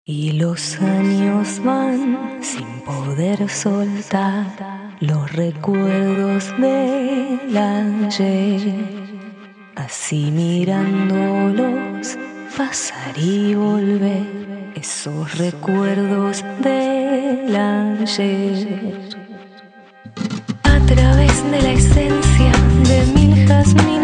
Y los años van sin poder soltar los recuerdos del ayer, así mirándolos pasar y volver, esos recuerdos del ayer. A través de la esencia de mil jazmines